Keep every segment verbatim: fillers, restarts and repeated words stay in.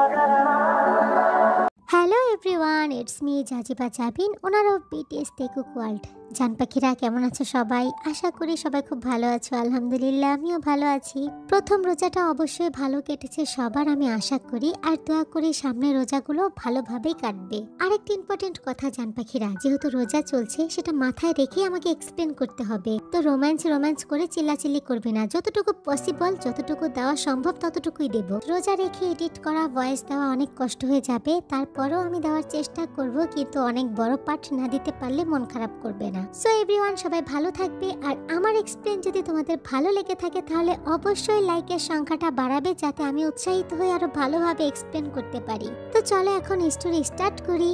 Hello everyone, it's me Zajiba Zabin, owner of BTS Taekook world. জান পাখিরা কেমন আছো সবাই? আশা করি সবাই খুব ভালো আছো। আলহামদুলিল্লাহ আমিও ভালো আছি। প্রথম রোজাটা অবশ্যই ভালো কেটেছে সবার, আমি আশা করি, আর দোয়া করি সামনের রোজাগুলো ভালোভাবেই কাটবে। আরেকটি ইম্পর্টেন্ট কথা জান পাখিরা, যেহেতু রোজা চলছে সেটা মাথায় রেখে আমাকে এক্সপ্লেন করতে হবে। তো রোম্যান্স রোম্যান্স করে চিল্লাচিল্লি করবে না, যতটুকু পসিবল যতটুকু দেওয়া সম্ভব ততটুকুই দেব। রোজা রেখে এডিট করা ভয়েস দেওয়া অনেক কষ্ট হয়ে যাবে, তারপরও আমি দেওয়ার চেষ্টা করব, কিন্তু অনেক বড় পার্ট না দিতে পারলে মন খারাপ করবে না। সো এভরিওয়ান সবাই ভালো থাকবে, আর আমার এক্সপ্লেন যদি তোমাদের ভালো লেগে থাকে তাহলে অবশ্যই লাইকের সংখ্যাটা বাড়াবে, যাতে আমি উৎসাহিত হয়ে আরো ভালোভাবে এক্সপ্লেন করতে পারি। তো চলো এখন স্টোরি স্টার্ট করি।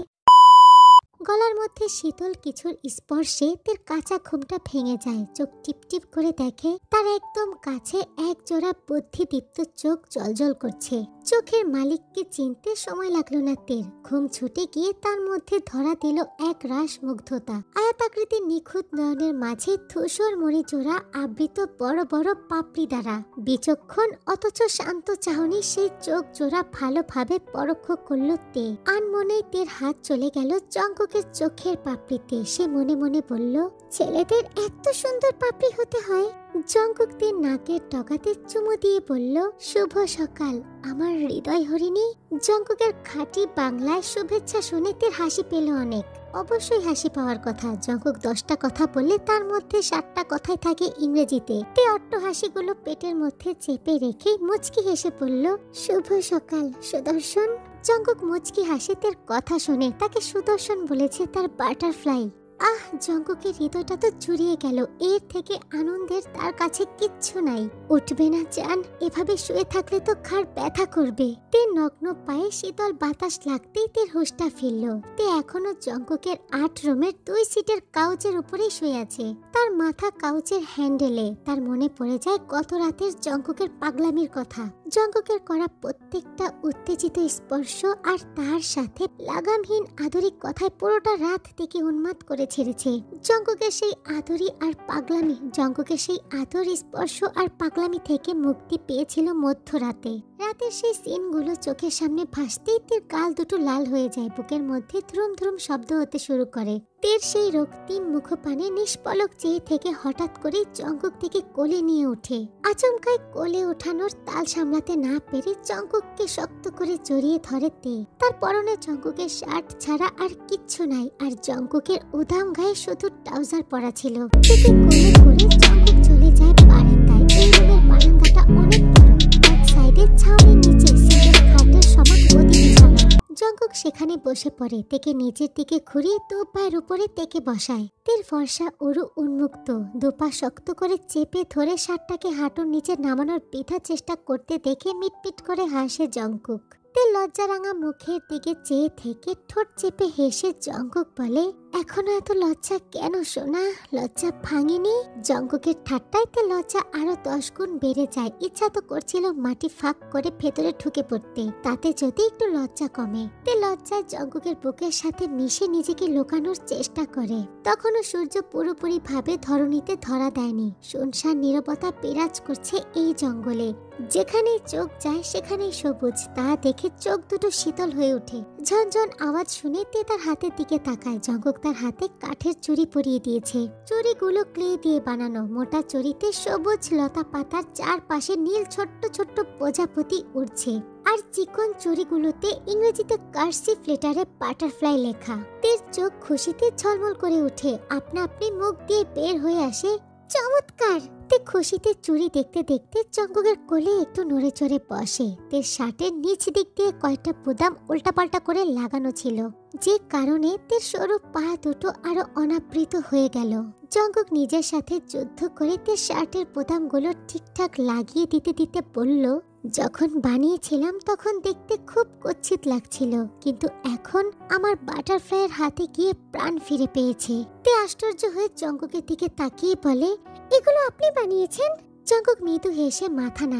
গলার মধ্যে শীতল কিছুর স্পর্শে তার কাঁচা ঘুমটা ভেঙে যায়। চোখ টিপটিপ করে দেখে তার একদম কাছে এক জোড়া বুদ্ধিদীপ্ত চোখ জলজল করছে। চোখের মালিককে চিনতে সময় লাগলো না তের। ঘুম ছুটে গিয়ে তার মধ্যে ধরা দিল এক রাস মুগ্ধতা। আয়তাকৃতির নিখুঁত নয়নের মাঝে ধূসর মরি জোড়া আবৃত বড় বড় পাপড়ি দ্বারা বিচক্ষণ অথচ শান্ত চাহনি সেই চোখ জোড়া ভালোভাবে পরোক্ষ করলো তে। আনমনেই তের হাত চলে গেল জঙ্কুকের চোখের পাপড়িতে। সে মনে মনে বলল, ছেলেদের এত সুন্দর পাপড়ি হতে হয়। জঙ্কুক তের নাকের ডগাতে চুমু দিয়ে বলল, শুভ সকাল আমার হৃদয় হরিণী। জঙ্কুকের খাঁটি বাংলায় শুভেচ্ছা শুনে তের হাসি পেল অনেক। অবশ্যই হাসি পাওয়ার কথা। জঙ্কুক দশটা কথা বললে তার মধ্যে সাতটা কথাই থাকে ইংরেজিতে। তে অট্ট হাসিগুলো পেটের মধ্যে চেপে রেখে মুচকি হেসে বলল, শুভ সকাল সুদর্শন। জঙ্কুক মুচকি হাসে তের কথা শুনে। তাকে সুদর্শন বলেছে তার বাটারফ্লাই। আহ, জঙ্কুকের হৃদয়টা তো জুড়িয়ে গেল। এর থেকে আনন্দের তার কাছে কিচ্ছু নাই। উঠবে না জান, এভাবে শুয়ে থাকলে তো ঘাড় ব্যথা করবে। তে নগ্ন পায়ে শীতল বাতাস লাগতেই তের হুঁশটা ফিরল। তে এখনো জঙ্কুকের আট রুমের দুই সিটের কাউচের উপরেই শুয়ে আছে। তার মাথা কাউচের হ্যান্ডেলে। তার মনে পড়ে যায় গত রাতের জঙ্কুকের পাগলামির কথা। জঙ্কুকের করা প্রত্যেকটা উত্তেজিত স্পর্শ আর তার সাথে লাগামহীন আদরিক কথায় পুরোটা রাত থেকে উন্মাদ করে ছেড়েছে। জঙ্কুকের সেই আদরি আর পাগলামি জঙ্কুকের সেই আদর স্পর্শ আর পাগলামি থেকে মুক্তি পেয়েছিল মধ্যরাতে। রাতের সেই সিনগুলো চোখের সামনে ভাসতেই তের গাল দুটো লাল হয়ে যায়। বুকের মধ্যে ধ্রুম ধ্রুম শব্দ হতে শুরু করে। তের সেই রক্তিম মুখপানে নিষ্পলক চেয়ে থেকে হঠাৎ করে জঙ্কুক থেকে কোলে নিয়ে ওঠে। আচমকায় কোলে ওঠানোর তাল সামলাতে না পেরে জঙ্কুককে শক্ত করে জড়িয়ে ধরে তে। তার পরনে জঙ্কুকের শার্ট ছাড়া আর কিচ্ছু নাই, আর জঙ্কুকের উদাম গায়ে শুধু ট্রাউজার পরা ছিল। থেকে কোলে করে জঙ্কুক চলে যায় বারান্দায়। এই রুমের বারান্দাটা অনেক বড়। এক সাইডে ছাউনির নিচে সিটের খাটের সমান গদি বিছানো। জঙ্কুক সেখানে বসে পড়ে। তেকে নিচের দিকে ঘুরিয়ে দু পায়ের উপরে তেকে বসায়। তের ফর্সা উরু উন্মুক্ত, দুপা শক্ত করে চেপে ধরে শার্টটাকে হাঁটুর নিচে নামানোর বৃথা চেষ্টা করতে দেখে মিটমিট করে হাসে জঙ্কুক। তে লজ্জারাঙা মুখের দিকে চেয়ে থেকে ঠোঁট চেপে হেসে জঙ্কুক বলে, এখনো এত লজ্জা কেন সোনা? লজ্জা ভাঙেনি? জঙ্কুকের ঠাট্টায় তে লজ্জা আরো দশ গুণ বেড়ে যায়। ইচ্ছা তো করছিল মাটি ফাঁক করে ভেতরে ঢুকে পড়তে, তাতে যদি একটু লজ্জা কমে। তে লজ্জায় জঙ্কুকের বুকের সাথে মিশে নিজেকে লুকানোর চেষ্টা করে। তখনও সূর্য পুরোপুরি ভাবে ধরণীতে ধরা দেয়নি। শুনশান নীরবতা বিরাজ করছে এই জঙ্গলে। যেখানেই চোখ যায় সেখানেই সবুজ। তা দেখে চোখ দুটো শীতল হয়ে ওঠে। ঝনঝন আওয়াজ শুনে তে তার হাতের দিকে তাকায়। জঙ্কুক তার হাতে কাঠের চুড়ি পরিয়ে দিয়েছে। চুড়িগুলো ক্লে দিয়ে বানানো। মোটা চুড়িতে সবুজ লতা পাতার চারপাশে নীল ছোট্ট ছোট্ট প্রজাপতি উড়ছে, আর চিকন চুড়িগুলোতে ইংরেজিতে কার্সিভ লেটারে বাটারফ্লাই লেখা। তের চোখ খুশিতে ঝলমল করে ওঠে। আপনা আপনি মুখ দিয়ে বের হয়ে আসে, চমৎকার। তে খুশিতে চুড়ি দেখতে দেখতে জঙ্কুকের কোলে একটু নড়ে চড়ে বসে। তের শার্টের নিচ দিক দিয়ে কয়েকটা বুদাম উল্টাপাল্টা করে লাগানো ছিল, যে কারণে তের সরু পা দুটো আরো অনাবৃত হয়ে গেল। জঙ্কুক নিজের সাথে যুদ্ধ করে তের শার্টের বোতামগুলো ঠিকঠাক লাগিয়ে দিতে দিতে বলল, যখন বানিয়েছিলাম তখন দেখতে খুব কুৎসিত লাগছিল, কিন্তু এখন আমার বাটারফ্লাইয়ের হাতে গিয়ে প্রাণ ফিরে পেয়েছে। তে আশ্চর্য হয়ে জঙ্কুকের দিকে তাকিয়ে বলে, এগুলো আপনি বানিয়েছেন? জঙ্কুক মৃদু হেসে মাথা নাড়ায়।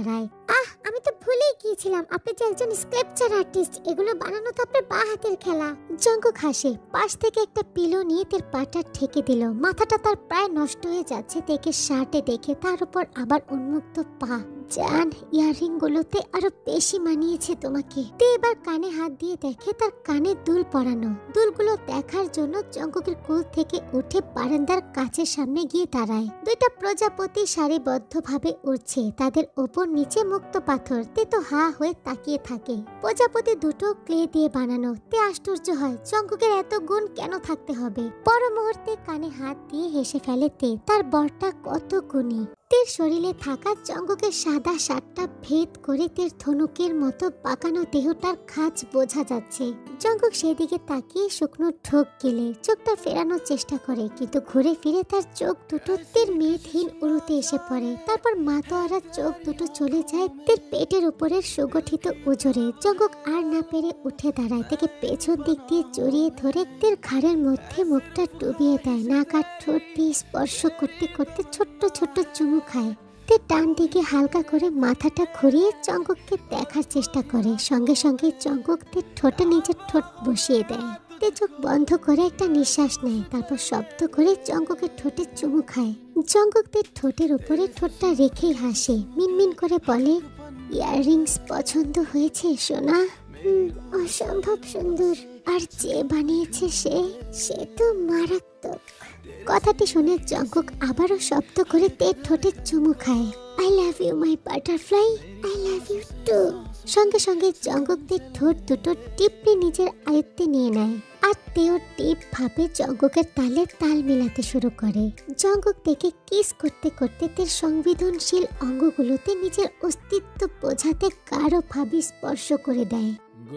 আহ আমি তো ভুলেই গিয়েছিলাম আপনি যে একজন স্কাল্পচার আর্টিস্ট, এগুলো বানানো তো আপনার বা হাতের খেলা। জঙ্কুক হাসে, পাশ থেকে একটা পিলো নিয়ে তার পাটা ঠেকে দিল। মাথাটা তার প্রায় নষ্ট হয়ে যাচ্ছে তেকে শার্টে দেখে, তার উপর আবার উন্মুক্ত পা। জান, ইয়াররিং গুলোতে আরো বেশি মানিয়েছে তোমাকে। তে এবার কানে হাত দিয়ে দেখে তার কানে দুল পরানো। দুলগুলো দেখার জন্য জঙ্কুকের কোল থেকে উঠে বারান্দার কাছের সামনে গিয়ে দাঁড়ায়। দুইটা প্রজাপতি সারিবদ্ধ ভাবে উঠছে, তাদের ওপর নিচে মুক্ত পাথর। তে তো হা হয়ে তাকিয়ে থাকে। প্রজাপতি দুটো ক্লে দিয়ে বানানো। তে আশ্চর্য হয়, জঙ্কুকের এত গুণ কেন থাকতে হবে। পর মুহূর্তে কানে হাত দিয়ে হেসে ফেলে তে, তার বরটা কত গুণী। তের শরীরে থাকা জঙ্কুকের সাদা শার্টটা ভেদ করে তের ধনুকের মতো পাকানো দেহটার খাঁজ বোঝা যাচ্ছে। জঙ্কুক সেদিকে তাকিয়ে শুকনো ঠোক গেলে চোখটা ফেরানোর চেষ্টা করে, কিন্তু ঘুরে ফিরে তার চোখ দুটো তের মেদহীন উড়ুতে এসে পড়ে। তারপর মাতোয়ারা চোখ দুটো চলে যায় তের পেটের উপরের সুগঠিত উজরে। জঙ্কুক আর না পেরে উঠে দাঁড়ায়, থেকে পেছন দিক দিয়ে জড়িয়ে ধরে তের ঘাড়ের মধ্যে মুখটা ডুবিয়ে দেয়। নাক আর ঠোঁট দিয়ে স্পর্শ করতে করতে ছোট্ট ছোট্ট চুমু খায়। তে ডান দিকে হালকা করে মাথাটা ঘুরিয়ে জঙ্কুককে দেখার চেষ্টা করে। সঙ্গে সঙ্গে জঙ্কুক তের ঠোঁটে নিজের ঠোঁট বসিয়ে দেয়। তে চোখ বন্ধ করে একটা নিঃশ্বাস নেয়, তারপর শব্দ করে জঙ্কুকের ঠোঁটে চুমু খায়। জঙ্কুক তের ঠোঁটের উপরে ঠোঁটটা রেখেই হাসে, মিনমিন করে বলে, ইয়াররিংস পছন্দ হয়েছে সোনা? হুম, অসম্ভব সুন্দর। আর যে বানিয়েছে সে সে তো মারাত্মক। কথাটি শুনে জঙ্কুক আবারও শব্দ করে তের ঠোঁটে চুমু খায়। I love you my butterfly, I love you too. সঙ্গে সঙ্গে জঙ্কুক তের ঠোঁট দুটো টিপে নিজের আয়ত্তে নিয়ে নেয়, আর তেও টিপ ভাবে জঙ্কুকের তালে তাল মিলাতে শুরু করে। জঙ্কুক থেকে কিস করতে করতে তের সংবেদনশীল অঙ্গগুলোতে নিজের অস্তিত্ব বোঝাতে গাঢ় ভাবে স্পর্শ করে দেয়।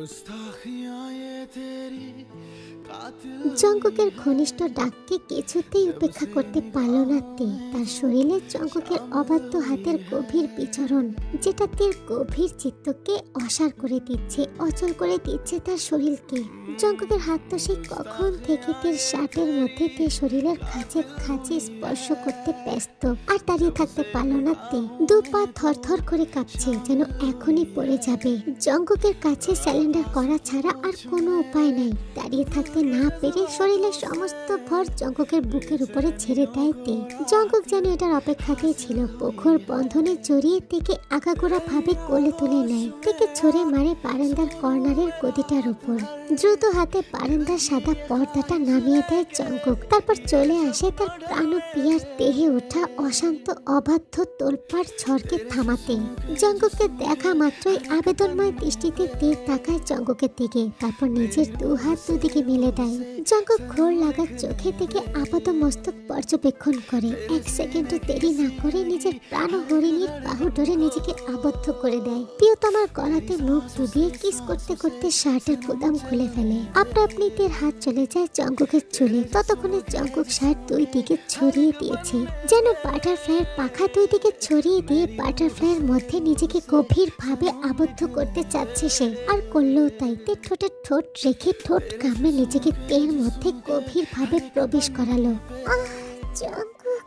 জঙ্কুকের ঘনিষ্ঠ ডাককে কিছুতেই উপেক্ষা করতে পারল না তে। তার শরীরে জঙ্কুকের অবাধ্য হাতের গভীর বিচরণ, যেটা তের গভীর চিত্তকে অসার করে দিচ্ছে, অচল করে দিচ্ছে তার শরীরকে। জঙ্কুকের হাত তো সে কখন থেকে তের শার্টের মধ্যে তের শরীরের খাঁচে খাঁচে স্পর্শ করতে ব্যস্ত। আর দাঁড়িয়ে থাকতে পারল না তে। দু পা থরথর করে কাঁপছে, যেন এখনই পড়ে যাবে। জঙ্কুকের কাছে স্যালেন্ডার করা ছাড়া আর কোনো উপায় নেই। দাঁড়িয়ে থাকতে না পেরে শরীরের সমস্ত ভর জঙ্কুকের বুকের উপরে ছেড়ে দেয় তে। জঙ্কুক যেন এটার অপেক্ষাতেই ছিল। প্রখর বন্ধনে জড়িয়ে থেকে আগাগোড়া ভাবে কোলে তুলে নেয়। থেকে ছড়ে মারে বারান্দার কর্নারের গদিটার উপর। দ্রুত হাতে বারান্দার সাদা পর্দাটা নামিয়ে দেয় জঙ্কুক। তারপর চলে আসে তার প্রাণপ্রিয়ার দেহে ওঠা অশান্ত অবাধ্য তোলপাড় ঝড়কে থামাতে। জঙ্কুককে দেখা মাত্রই আবেদনময় দৃষ্টিতে তে তাকায় জঙ্কুকের দিকে, তারপর নিজের দু হাত দুদিকে মেলে দেয়। জঙ্কুক ঘোর লাগা চোখে থেকে আপাত মস্তক পর্যবেক্ষণ করে। এক সেকেন্ডও দেরি না করে নিজের প্রাণ হরিণীর বাহু ধরে নিজেকে আবদ্ধ করে দেয়। প্রিয়তমার গলাতে মুখ ডুবিয়ে কিস করতে করতে শার্টের গুদাম খুলে ফেলে। আপনা আপনি তের হাত চলে যায় জঙ্কুকের চুলে। ততক্ষণে জঙ্কুক শার্ট দুই দিকে ছড়িয়ে দিয়েছে, যেন বাটারফ্লাইয়ের পাখা দুই দিকে ছড়িয়ে দিয়ে বাটারফ্লাইয়ের মধ্যে নিজেকে গভীর ভাবে আবদ্ধ করতে চাচ্ছে সে। আর করলেও তাই। তে ঠোঁটে ঠোঁট রেখে ঠোঁট কামড়ে নিজেকে তের মধ্যে গভীর ভাবে প্রবেশ করালো। Ah Jungkook,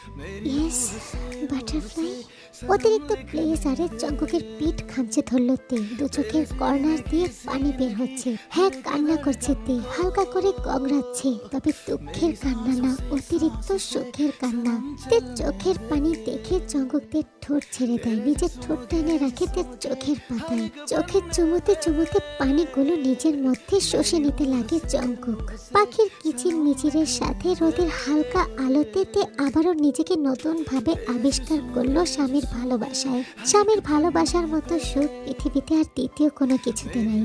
yes butterfly. অতিরিক্ত প্লেজারে জঙ্কুকের পিঠ খামচে ধরলো তে। দু চোখের কর্নার দিয়ে পানি বের হচ্ছে। হ্যাঁ, কান্না করছে তে, হালকা করে গগড়াচ্ছে, তবে দুঃখের কান্না না, অতিরিক্ত সুখের কান্না। তের চোখের পানি দেখে জঙ্কুক তের ঠোঁট ছেড়ে দেয়, নিজের ঠোঁট টেনে রাখে তের চোখের পাতায়। চোখের চুমুতে চুমুতে পানিগুলো নিজের মধ্যে শোষে নিতে লাগে জঙ্কুক। পাখির কিচির মিচিরের সাথে রোদের হালকা আলোতে তে আবারও নিজেকে নতুন ভাবে আবিষ্কার করলো স্বামীর ভালোবাসায়। স্বামীর ভালোবাসার মতো সুখ পৃথিবীতে আর দ্বিতীয় কোনো কিছুতে নাই।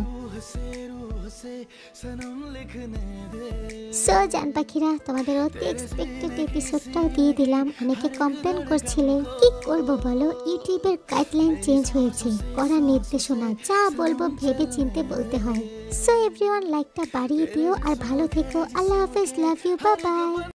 সো জান পাখিরা, তোমাদের অতি এক্সপেক্টেড এপিসোডটাও দিয়ে দিলাম। অনেকে কমপ্লেন করছিলে, কি করব বলো, ইউটিউবের গাইডলাইন চেঞ্জ হয়েছে, করা নির্দেশনা, যা বলবো ভেবে চিনতে বলতে হয়। সো এভরিওয়ান, লাইকটা বাড়িয়ে দিও আর ভালো থেকো। আল্লাহ হাফেজ, লাভ ইউ, বাই বাই।